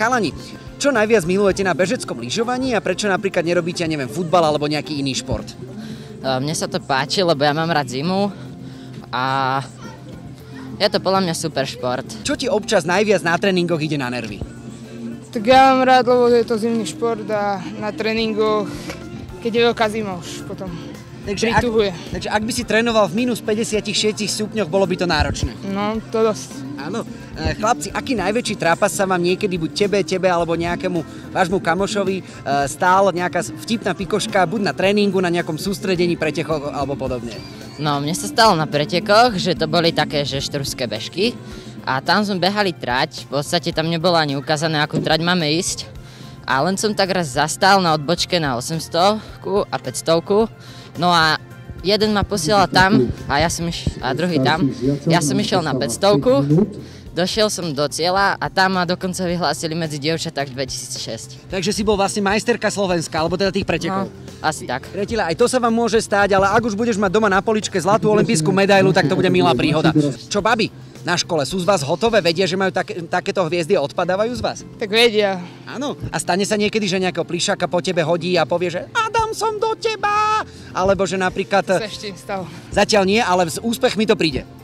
Chalani, čo najviac milujete na bežeckom lyžovaní a prečo napríklad nerobíte, neviem, futbal alebo nejaký iný šport? Mne sa to páči, lebo ja mám rád zimu a je to podľa mňa super šport. Čo ti občas najviac na tréningoch ide na nervy? Tak ja mám rád, lebo je to zimný šport a na tréningoch, keď je veľká zima už potom prituhuje. Takže ak by si trénoval v minus 56 stupňoch, bolo by to náročné. No, to dosť. Áno. Chlapci, aký najväčší trápas sa vám niekedy buď tebe alebo nejakému vášmu kamošovi stál nejaká vtipná pikoška, buď na tréningu, na nejakom sústredení, pretekoch alebo podobne? No, mne sa stalo na pretekoch, že to boli také, že štruské bežky a tam sme behali trať, v podstate tam nebolo ani ukázané, akú trať máme ísť a len som tak raz zastal na odbočke na 800 a 500, no a jeden ma posielal tam a druhý tam. Ja som išiel na 500, došiel som do cieľa a tam ma dokonca vyhlásili medzi dievčatách 2006. Takže si bol vlastne majsterka Slovenska, alebo teda tých pretekov. No, asi tak. Priatelia, aj to sa vám môže stáť, ale ak už budeš mať doma na poličke zlatú olympijskú medailu, tak to bude milá príhoda. Čo babi na škole, sú z vás hotové? Vedia, že majú takéto hviezdy a odpadávajú z vás? Tak vedia. Áno. A stane sa niekedy, že nejakého plišáka po tebe hodí a povie, že Adam, som do teba! Alebo že napríklad... Sa ešte stalo. Zatiaľ nie, ale s úspechmi to príde.